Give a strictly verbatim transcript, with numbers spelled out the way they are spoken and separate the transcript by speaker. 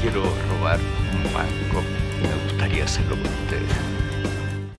Speaker 1: quiero robar un banco. Me gustaría hacerlo con ustedes.